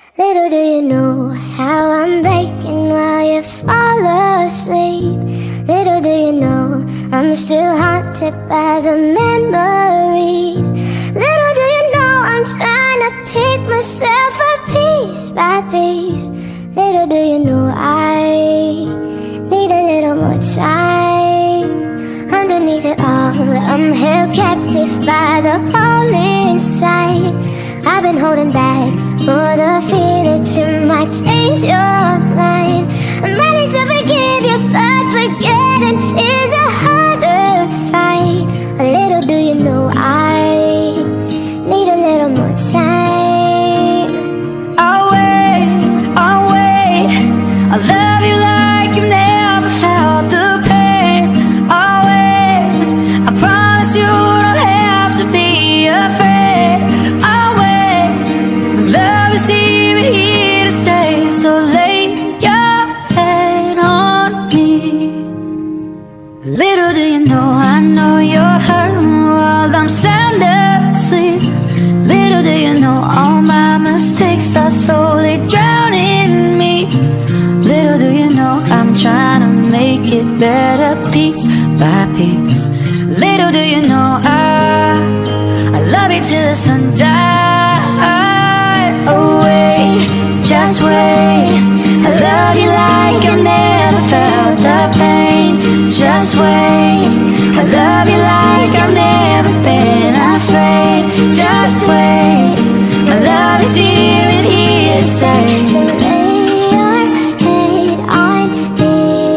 Little do you know how I'm breaking while you fall asleep. Little do you know I'm still haunted by the memories. Little do you know I'm trying to pick myself up piece by piece. Little do you know I need a little more time. Underneath it all, I'm held captive by the hole inside. I've been holding back for the fear that you might change your mind. I'm ready to forgive you, but forgetting is a harder fight. A little do you know I need a little more time. I'll wait, I'll love you like you've never felt the pain. I'll wait, I promise you don't have to be afraid. I'll wait, love is even here to stay. So lay your head on me. Little do you know, I know you're hurting while I'm sound asleep. Little do you know, all my mistakes are slowly drowning me. Little do you know, I'm trying to make it better piece by piece. Little do you know, I love you till the sun dies. Oh wait, just wait, I love you like I've never felt the pain. Just wait, I love you like I've never been afraid. Just wait, my love is here and here to stay. So lay your head on me.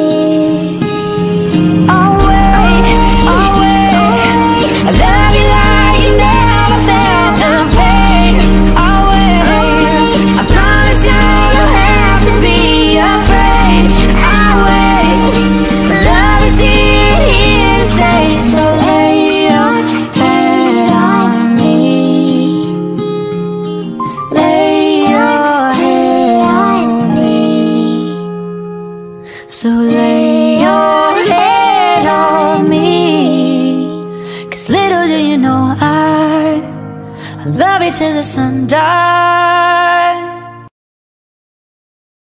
I'll wait, I love you like you never felt the pain. I'll wait, I promise you don't have to be afraid. I'll wait, my love is here to stay. So lay your head on me. Lay your head on me. So lay your head on me. 'Cause little do you know, I love you till the sun dies.